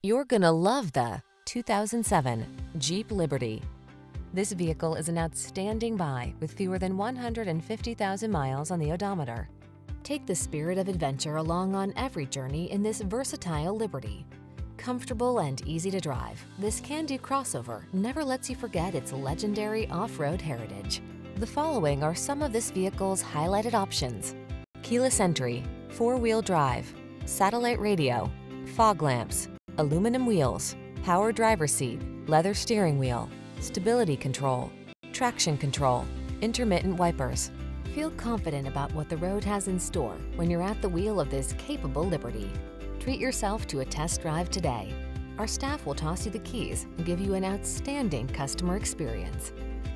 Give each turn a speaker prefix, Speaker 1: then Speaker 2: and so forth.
Speaker 1: You're gonna love the 2007 Jeep Liberty. This vehicle is an outstanding buy with fewer than 150,000 miles on the odometer. Take the spirit of adventure along on every journey in this versatile Liberty. Comfortable and easy to drive, this can-do crossover never lets you forget its legendary off-road heritage. The following are some of this vehicle's highlighted options: keyless entry, four-wheel drive, satellite radio, fog lamps, aluminum wheels, power driver's seat, leather steering wheel, stability control, traction control, intermittent wipers. Feel confident about what the road has in store when you're at the wheel of this capable Liberty. Treat yourself to a test drive today. Our staff will toss you the keys and give you an outstanding customer experience.